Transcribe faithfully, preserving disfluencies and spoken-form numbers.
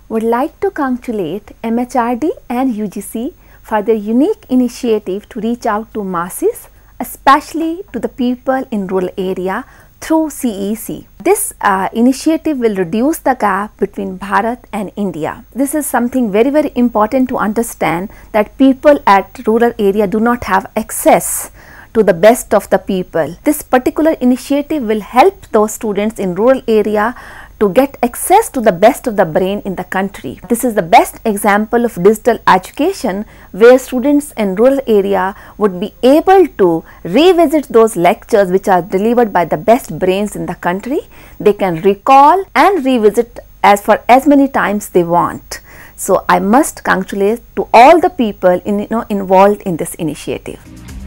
would like to congratulate M H R D and U G C for their unique initiative to reach out to masses, especially to the people in rural area through C E C. This uh, initiative will reduce the gap between Bharat and India. This is something very very important to understand, that people at rural area do not have access to the best of the people. This particular initiative will help those students in rural area to get access to the best of the brain in the country. This is the best example of digital education, where students in rural area would be able to revisit those lectures which are delivered by the best brains in the country. They can recall and revisit as for as many times they want. So I must congratulate to all the people in, you know, involved in this initiative.